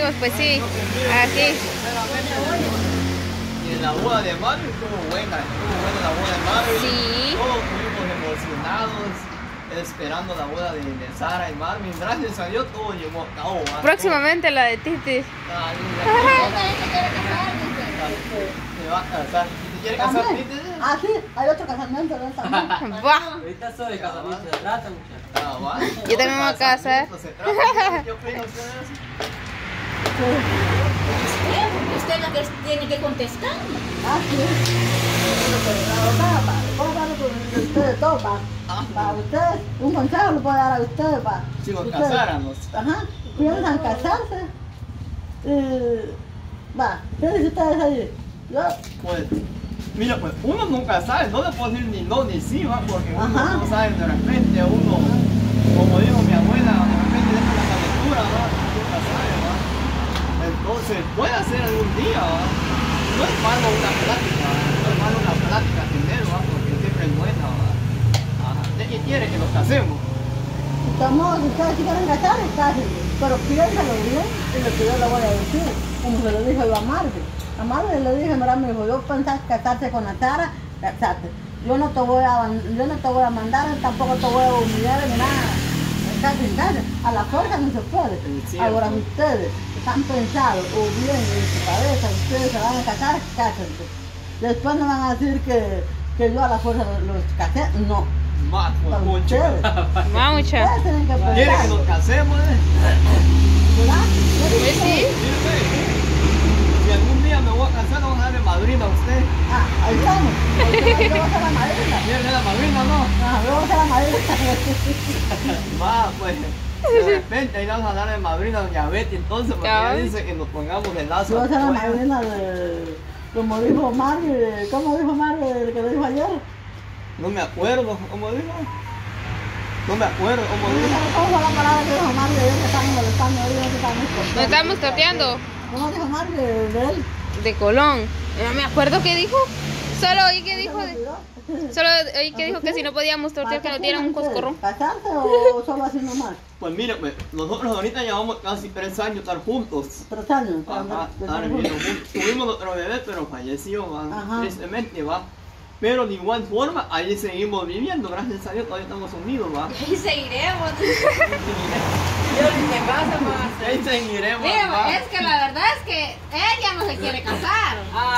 amigos, pues sí, aquí. Y en la boda de Mario estuvo buena la boda de Mario. Sí. Todos estuvimos emocionados, esperando la boda de Sara y Marvin. Gracias a Dios todo llegó a cabo. Próximamente la de Titi. Se va a casar. ¿Te quiere casar Titi? Ah, sí, hay otro casamiento de esa. Buah. Ahorita soy de casamiento de trata, muchachos. Yo también me voy a casar. ¿Qué opinan ustedes? Usted es la que tiene que contestar. Ah, sí. Voy a darle con ustedes dos, para ustedes. Un consejo lo puedo dar a ustedes, para. Si nos casáramos. Ajá, piensan casarse. Va, ¿qué dicen ustedes ahí? Yo. Pues, mira, pues uno nunca sabe, no le puedo decir ni no ni sí, ¿va? Porque uno no sabe de repente, uno, como dijo mi abuela, de repente deja la calentura, ¿va? Nunca sabe, ¿va? Entonces, puede hacer algún día, ¿va? No es malo una plática, no es malo una plática tener, ¿va? Porque siempre es buena, ¿va? Ajá. ¿Quién quiere que nos casemos? Si ustedes quieren casar, cásense. Pero piénsalo bien y lo que yo le voy a decir, como se lo dije yo a Marvin. A Marvin le dije, mira, me dijo, yo pensaba casarte con la Sara, casarte. Yo no te voy a mandar, tampoco te voy a humillar ni nada. Casi, a la fuerza no se puede. Ahora ustedes están pensados o bien en su cabeza, ustedes se van a casar, cásense. Después no van a decir que yo a la fuerza los casé, no. Más, por mucho. Mucha. Ustedes tienen que pensar. ¿Quiere que nos casemos, ¿Verdad? Pues sí. Si algún día me voy a casar, vamos a darle madrina a usted. Ah, ahí estamos. Yo voy a ser la madrina. ¿Quiere la madrina o no? Ah, yo voy a ser la madrina. Va, pues. De repente ahí vamos a darle madrina a doña Betty, entonces, porque ella dice que nos pongamos de lazo. Yo voy a ser la madrina de. Como dijo Mario, ¿cómo dijo Mario el que lo dijo ayer? No me acuerdo, ¿cómo dijo? No me acuerdo, ¿cómo dijo? ¿Cómo fue la palabra que dijo Mario ayer que estamos molestando ahí? Nos estamos torteando. ¿Cómo dijo Mario de él? De Colón. No me acuerdo qué dijo. Solo oí que dijo. Solo oí que dijo que si no podíamos tortear que nos dieran un coscorrón. ¿Casarse o solo así nomás? Pues mire, pues, nosotros ahorita llevamos casi 3 años estar juntos. 3 años. Ajá, estar viviendo juntos. Tuvimos nuestro bebé, pero falleció, va, Ajá. tristemente, va. Pero de igual forma, ahí seguimos viviendo, gracias a Dios, todavía estamos unidos, va. Y seguiremos. Yo ni te casa más. Ahí seguiremos, Mira, va. es que la verdad es que ella no se quiere casar.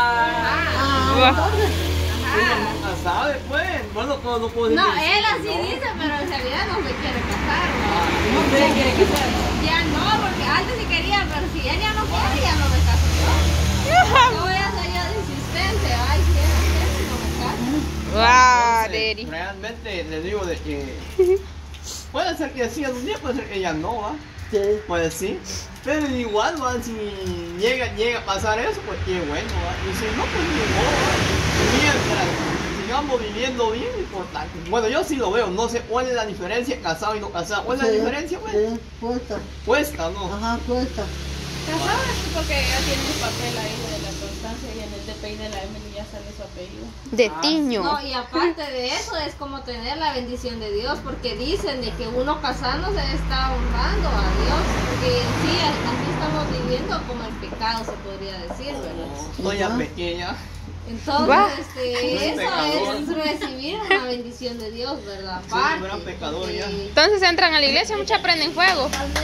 Entonces, Uno nunca sabe, pues. Bueno, no puedo decir. No, que sí, él así ¿no? dice, pero en realidad no se quiere casar. ¿Cómo usted quiere casar? Ya no, porque antes sí quería, pero si él ya no quiere, ya no me caso yo. No voy a ser yo de insistente. Ay, si él quiere, no me caso. Wow, Entonces, Daddy. realmente le digo de que puede ser que sí algún día, puede ser que ya no, va. sí. Pues sí. Pero igual, va, si llega a pasar eso, pues qué bueno, va. Y si no, pues ni modo, va. Mientras sigamos viviendo bien, importante. Bueno, yo sí lo veo, no sé cuál es la diferencia casado y no casado. ¿Cuál es la diferencia, pues? Sí, cuesta. Cuesta, ¿no? Ajá, cuesta. Casado es porque ya tiene el papel ahí de la constancia y en el DPI de la Emily ya sale su apellido. De tiño. No, y aparte de eso es como tener la bendición de Dios, porque dicen de que uno casándose está honrando a Dios, porque en sí así estamos viviendo como el pecado se podría decir, ¿verdad? Doña Ajá. pequeña. Entonces, Soy eso pecador. es recibir una bendición de Dios, ¿verdad? Soy un Aparte, gran pecador ya. porque- Entonces entran a la iglesia, mucha prenden fuego.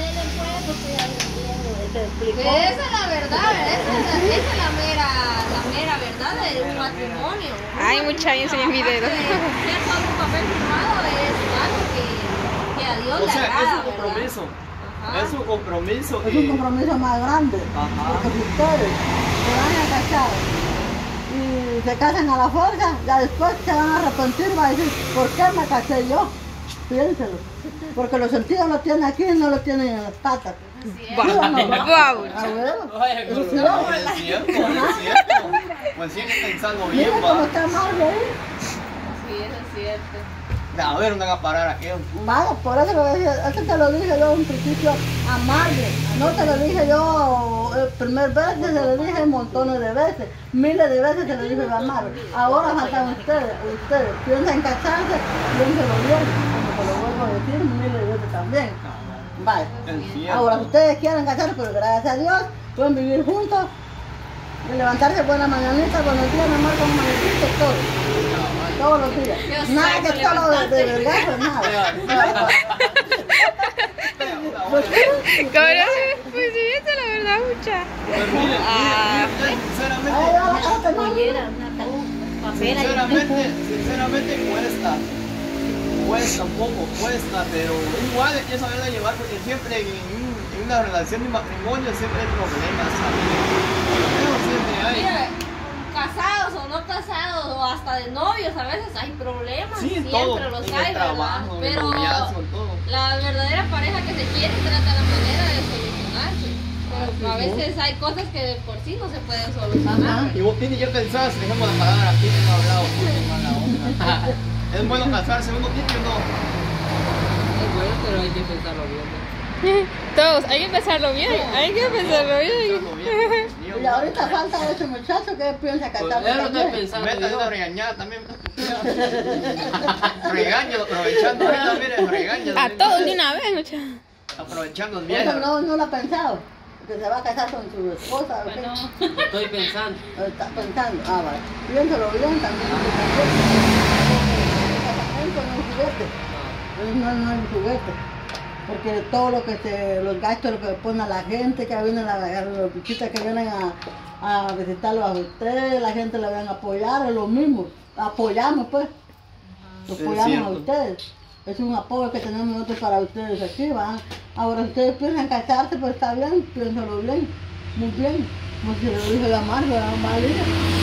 Esa es la verdad, esa es la mera verdad de un matrimonio. Ay, mucha, ahí enseñan mi dedo. Ser todo un papel firmado es algo que a Dios O le sea, agrada, es un ¿verdad? compromiso. Ajá. Es un compromiso. Es un compromiso más grande. Ajá. Porque si ustedes se van a casar y se casan a la fuerza, ya después se van a arrepentir, van a decir, ¿por qué me casé yo? Piénselo. Porque los sentidos los tienen aquí y no los tienen en las patas. Wow. ¿Sí o no? Wow. Ah, bueno. Vaya, Eso Colón. sí, No, ¿no? es cierto, es cierto. Pues sigue pensando bien, Mira cómo va. está mal ahí. Sí, eso es cierto. A ver, no van a parar aquí. Vaya, por eso lo dije, eso te lo dije yo en principio a Marge. No te lo dije yo primer vez, se lo dije montones de veces, miles de veces se lo dije a Marge. Ahora faltan ustedes piensan casarse, piénselo bien, como te lo vuelvo a decir miles de veces también. Vale. Es cierto. Ahora, si ustedes quieren casarse, pero gracias a Dios, pueden vivir juntos, y levantarse buena mañanita, buenos días, mi amor, con un amanecito, todo. Todos los días. Dios Nada santo, que solo de verdad, pues nada. Pues, Cabrón, pues sí, esa es la verdad, mucha. Pues mire, ahí va la sinceramente, carta, mami. sinceramente cuesta un poco, pero igual hay que saberla llevar porque siempre en una relación de matrimonio siempre hay problemas, ¿sabes? Pero siempre hay. Mira, casados o no casados o hasta de novios a veces hay problemas, Sí, en siempre todo, los en hay, el trabajo, ¿verdad? en el Pero noviazgo, en todo. la verdadera pareja que se quiere trata la manera de solucionarse. Pero a veces hay cosas que de por sí no se pueden solucionar. Y vos tienes que pensar, si dejamos la palabra aquí, que no he hablado, porque mala onda. Es bueno casarse, uno tiene que no. Es bueno, pero hay que pensarlo bien. ¿no? Todos, hay que pensarlo bien, hay que pensarlo Pensarlo bien. bien. Y ahorita falta ese muchacho que piensa casarse Yo lo estoy también. pensando. Meta yo. una regañada también. Regáñalo, aprovechando ahorita, mire, regáñalo. A todos de una vez, mucha. Aprovechando el Eso viaje. no lo ha pensado, que se va a casar con su esposa, ¿o qué? Bueno, Estoy pensando. Está pensando, vale. Piénsalo bien también. El casamiento no es juguete. No es un juguete. Porque todo lo que los gastos, lo que pone a la gente, que vienen las visitas que vienen a visitarlos a ustedes, la gente le van a apoyar, es lo mismo. Apoyamos pues. Los Es apoyamos a cierto. ustedes. Es un apoyo que tenemos nosotros para ustedes aquí, ¿va? Ahora ustedes piensan casarse, pues está bien, piénsalo bien, muy bien. Como si lo dijo la madre, la María.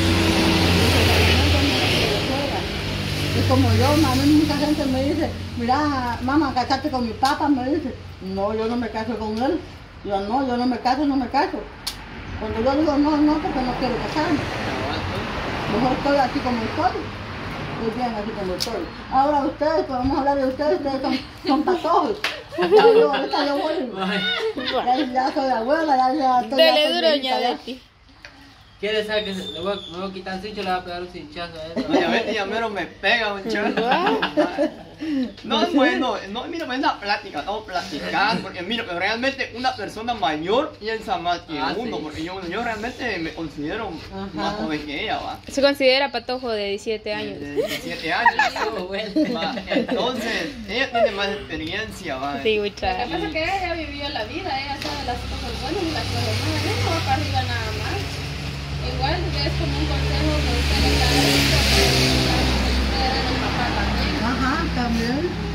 Es como yo, a mí mucha gente me dice, mira, mamá, casarte con mi papá, me dice. No, yo no me caso con él. Yo no me caso, no me caso. Cuando yo digo no, porque no quiero casarme. Mejor estoy así como estoy. Estoy bien así como estoy. Ahora ustedes, pues vamos a hablar de ustedes son patojos. Ahorita yo voy. Ya soy abuela, ya estoy. Dele ya duro, viejita, ña ya. Betty. ¿Quieres saber que me voy a quitar el cincho? Le voy a pegar un cinchazo a él. Doña Betty ya mero me pega un chaval. No es bueno, no, mira, es una plática, estamos platicando, porque mira, pero realmente una persona mayor piensa más que uno, Sí. porque yo realmente me considero más joven que ella, ¿va? Se considera patojo de 17 años. De 17 años. Estuvo bueno. Va, entonces, ella tiene más experiencia, ¿va? Sí, lo mucha. que pasa es que ella vivió la vida, ella sabe las cosas buenas y las cosas malas, ella no va para arriba nada más. Igual es como un consejo que usted le da a esto, que usted era el papá también. Ajá, también.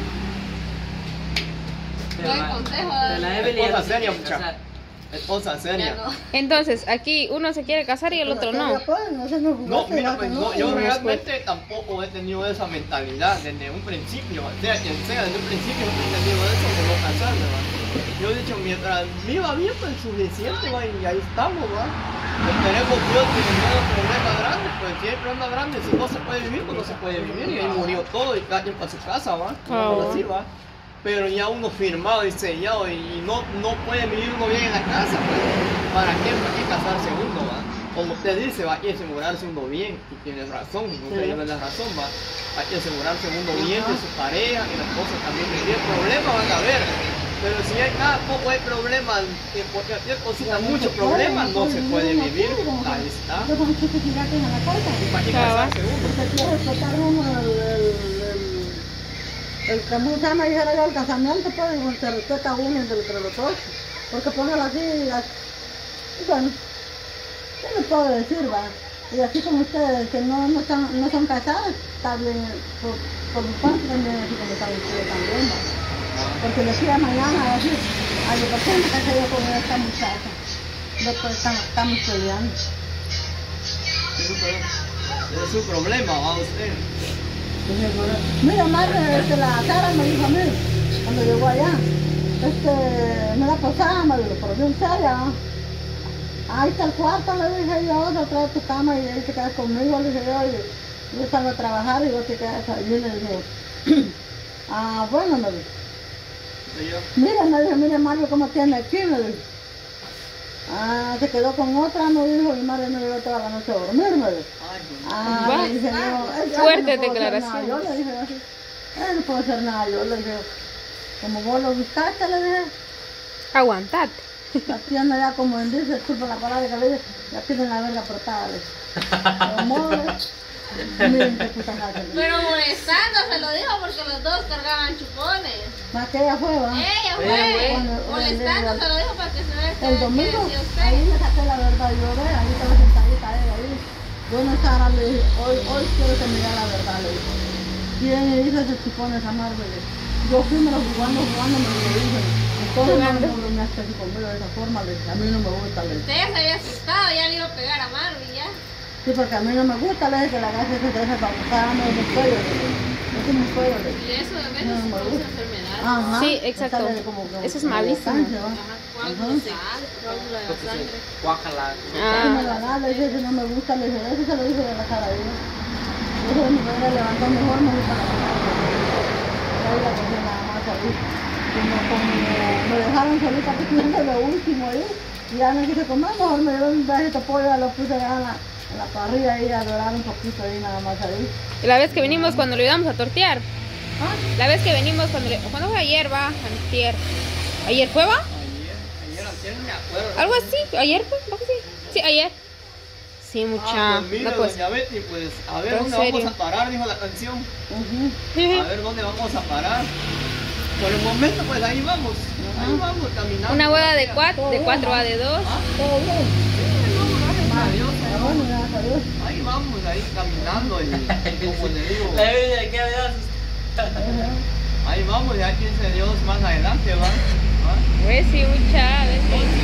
Buen consejo. De la Evelyn Esposa ya se seria, quiere muchacha. casar. Esposa Ya seria. no. Entonces, aquí uno se quiere casar y el otro no. No, mira, pues no, yo no, realmente tampoco he tenido esa mentalidad desde un principio, sea quien sea, desde un principio he tenido eso de no casarme, ¿va? Yo he dicho, mientras viva bien, pues suficiente, ¿va? Y ahí estamos, ¿va? Esperemos Dios que no haya problemas grandes, pues si hay problemas grandes, si no se puede vivir, pues no se puede vivir, y ahí murió todo y cada quien para su casa, ¿va? Ah. Así, ¿va? Pero ya uno firmado y sellado y no puede vivir uno bien en la casa, pues ¿para qué casarse uno, va? Como usted dice, va, hay que asegurarse uno bien, y tiene razón, usted lleva la razón, va, hay que asegurarse uno bien de su pareja, que las cosas también, si hay problemas van a haber, pero si hay cada poco hay problemas, que por cualquier cosita, muchos problemas, no se puede vivir, ahí está, Yo con chicos gigantes en la casa. ¿para qué casarse uno? Porque quiere respetar uno el que mucha me dijera yo el casamiento, pues se respeta uno entre los dos. Porque ponerlo así, y bueno, ¿qué le puedo decir, va? Y así como ustedes que no son casados, está bien, por mi parte también, así como están ustedes también, va. Porque decía mañana, así, ay, ¿por qué me casé yo con esta muchacha? Después estamos peleando. Es su problema, va usted. Mira, madre, la Sara me dijo a mí, cuando llegó allá, me la posada, me dijo, pero bien seria, ¿no? Ahí está el cuarto, le dije yo, te trae tu cama y ahí te quedas conmigo, le dije yo salgo a trabajar y vos te quedas allí, le dije, bueno, me dijo. Mira, me dijo, mire Mario cómo tiene aquí, me dijo. Se quedó con otra, me dijo, mi madre no llegó toda la noche a dormir, me dijo. Le dije yo, Fuerte no puedo hacer declaración. nada. Yo le dije así, no puedo hacer nada, yo le dije, como vos lo buscaste, le dije, Aguantate. Aquí anda ya como en dice, disculpa la palabra que le dice, ya tienen la verga apretada. Miren qué puta madre. Pero molestando se lo dijo porque los dos cargaban chupones. Más que ella fue, ¿va? Ella fue. fue. Molestando se lo dijo para que se vea El qué domingo, decía ahí usted. le saqué la verdad, yo ve, ahí estaba sentadita ella ahí. Yo no estaba, le dije, hoy quiero que me diga la verdad, le dije. ¿Quién le hizo esos chupones a Marvel? Yo fui, me lo jugando, me lo dije. Entonces no me hace así conmigo de esa forma, le dije, a mí no me gusta, le dije. Usted ya se había asustado, ya le iba a pegar a Marvin ya. Sí, porque a mí no me gusta, le dije que la gasa se deje para buscarme de cuello, le dije. Es un cuello, le dije. Y eso de veces No, me causa gusta. enfermedades. Ajá. Sí, exacto. Sale como Eso es como malísimo. cáncer, ¿va? Ajá, coágulos de sangre, coágulos de la sangre. Guácala. Sí, me la da, le dije, si no me gusta, le dije, eso se lo dije de la cara a ella. Yo se me podría levantar mejor, me gusta la cara. Ahí la cogí nada más ahí. Como me dejaron solita comiendo lo último ahí, y ya no quise comer, mejor me dieron un pedacito de pollo, ya lo puse allá en la parrilla ahí a dorar un poquito ahí nada más ahí. Y la vez que venimos cuando lo íbamos a tortear. Ah, La vez que venimos cuando fue ayer, va, antier. ¿Ayer fue, va? Ayer no me acuerdo. Algo así, ayer fue, ¿va que sí? Sí, ayer. Sí, mucha. Pues mire, No, pues. doña Betty, pues a ver ¿En dónde serio? vamos a parar, dijo la canción. ujú. A ver dónde vamos a parar. Por el momento, pues ahí vamos caminando. Una boda de 4, va de 2. Todo bien. Gracias a Dios, Ah, bueno, gracias a Dios. ahí vamos, ahí caminando y como le digo, La bebida de qué había. ahí vamos, ya piense Dios más adelante, ¿va? ¿Va? Pues sí, mucha. A ver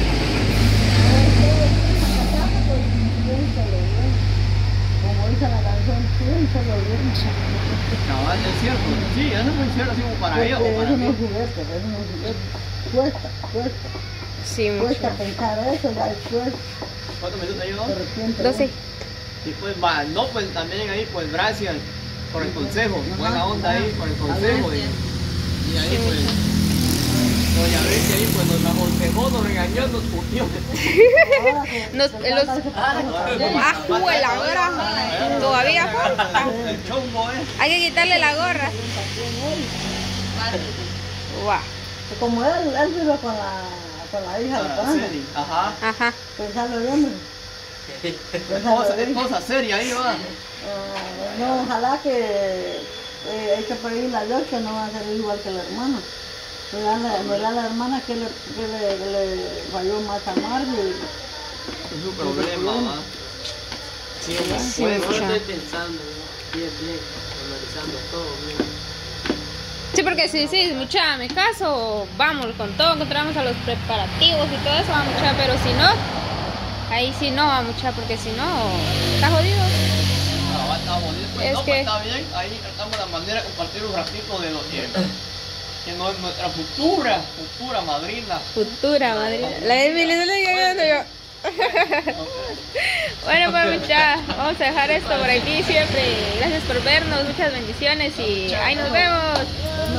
Como dice la canción, piénsalo bien. Cabal, es cierto, sí, eso es muy cierto, así como para ellos o Porque para eso no mí. es juguete, eso no es juguete. Cuesta Sí, mucha. pensar eso, ya después ¿Cuántos minutos de llevamos? repente. 12. Y pues va, no, pues también ahí, pues gracias por el consejo, buena onda ahí por el consejo. Y ahí pues, doña Betty ahí pues nos aconsejó, nos regañó, nos puteó. La gorra. Todavía falta. El chongo, Hay que quitarle la gorra. Guau. Como él vive con la hija de Fernando, Araceli, ajá. Ajá. pensarlo bien. Es cosa seria ahí, va. No, ojalá que hay que pedirle a Dios que no va a ser igual que la hermana. ¿Verdad la hermana que le falló más a Marvel? Es su problema, va. Sí, Sí, bueno, mucha. estoy pensando, bien, analizando todo bien. Sí, porque si decís, mucha, me caso, vamos con todo, encontramos a los preparativos y todo eso, va mucha, pero si no, ahí sí no va mucha, porque si no, está jodido. Ah, va, está bonito, pues, Es no, que- pues está bien, ahí tratamos la manera de compartir un ratito de lo que no es nuestra futura madrina. Futura, madre. La Emily no le digo yo. Bueno, pues mucha, vamos a dejar esto por aquí siempre. Gracias por vernos, muchas bendiciones y ahí nos vemos.